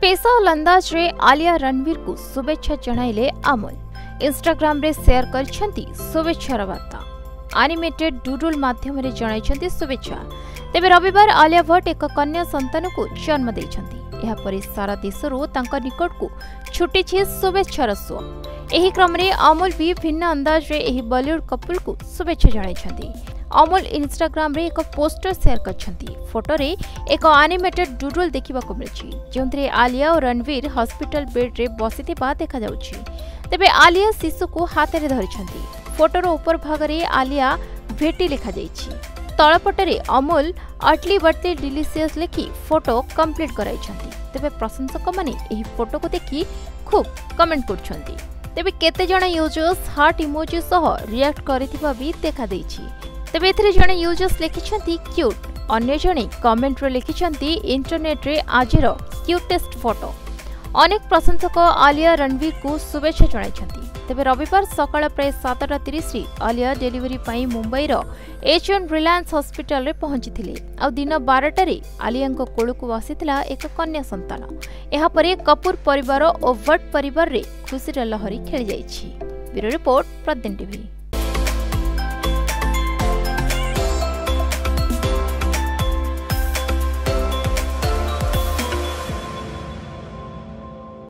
Special अंदाज रे आलिया रणवीर को शुभेच्छा जणाइले अमोल। इंस्टाग्राम रे शेयर करछंती शुभेच्छार वार्ता। एनिमेटेड डूडल माध्यम रे जणाइछंती शुभेच्छा। तेबे रविवार आलिया भट्ट एक कन्या संतान को जन्म देइछंती। एहा परे सारा देशरू तांका निकट को छुटीछि शुभेच्छार स्व। एही क्रम रे अमोल भी भिन्न अंदाज रे एही बॉलीवुड कपल को शुभेच्छा जणाइछंती। अमोल इंस्टाग्राम रे एक पोस्टर शेयर करछंती। फोटो रे एक एनिमेटेड डूडल देखिबा को मिलछि, जोंतरे आलिया और रणवीर हॉस्पिटल बेड रे बसिथिबा देखा जाउछि। तेबे आलिया शिशु को हाथ रे धरिछंती। फोटोर ऊपर भाग रे आलिया भेटी लिखा जाइछि। तळपट रे अमोल अर्ली बर्थडे डिलीशियस लिखि फोटो कंप्लीट कराइछंती। तेबे प्रशंसक माने एही फोटो को देखि खूब कमेंट करछंती। तेबे केते जण यूजर्स हार्ट इमोजी सह रिएक्ट करिथिबा भी देखा दैछि। तेबे एथिरे जणे यूजर्स लिखिछंती क्यूट, अन्य जणे कमेंट रे लिखिछंती इंटरनेट रे आजिर क्यूटेस्ट फोटो। अनेक प्रशंसक आलिया रणवीर को शुभेच्छा जणाइछंती। तेबे रविवार सकाळ प्राय 7:30 रे आलिया डेलीवरी पई मुंबईर एचएन रिलायंस हॉस्पिटल रे पहुंचीथिले। आ दिन 12 रे आलियाଙ୍କ कोळକୁ आसीथिला एक कन्या संतान। एहा परे कपूर परिवार और भट्ट परिवार रे खुशीर लहरी खेली जाइछि। ब्यूरो रिपोर्ट प्रदेन टीवी।